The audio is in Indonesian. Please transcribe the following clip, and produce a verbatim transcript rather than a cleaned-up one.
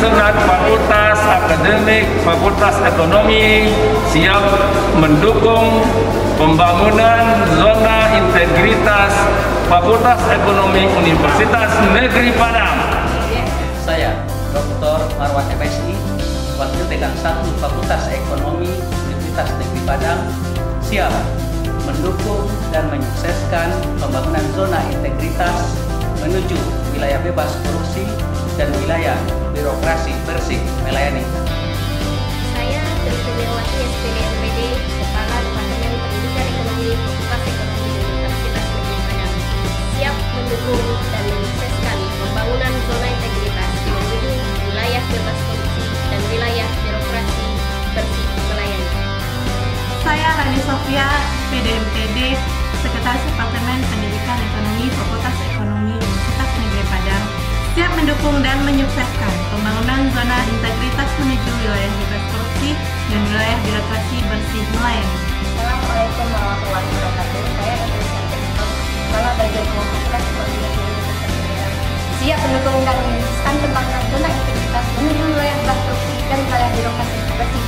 Senat Fakultas Akademik Fakultas Ekonomi siap mendukung pembangunan zona integritas Fakultas Ekonomi Universitas Negeri Padang. Saya, Doktor Marwan M Si, Wakil Dekan satu Fakultas Ekonomi Universitas Negeri Padang, siap mendukung dan menyukseskan pembangunan zona integritas menuju wilayah bebas korupsi dan wilayah birokrasi bersih melayani. Saya Trikunewati S P D M P D, Kepala Departemen Pendidikan Ekonomi Fakultas Ekonomi Universitas Negeri Padang, siap mendukung dan menyukseskan pembangunan zona integritas menuju wilayah bebas korupsi dan wilayah birokrasi bersih melayani. Saya Rani Sofia, P D M P D, Sekretaris Departemen Pendidikan Ekonomi Fakultas Ekonomi Universitas Negeri Padang, siap mendukung dan menyukseskan pembangunan zona integritas menuju wilayah bebas korupsi dan wilayah birokrasi bersih melayani. Assalamualaikum warahmatullahi wabarakatuh. Saya Dr. Santiago, Kepala Bagian Fakultas Ekonomi Universitas Negeri Padang, siap mendukung dan menyukseskan pembangunan zona integritas menuju wilayah bebas korupsi dan wilayah birokrasi bersih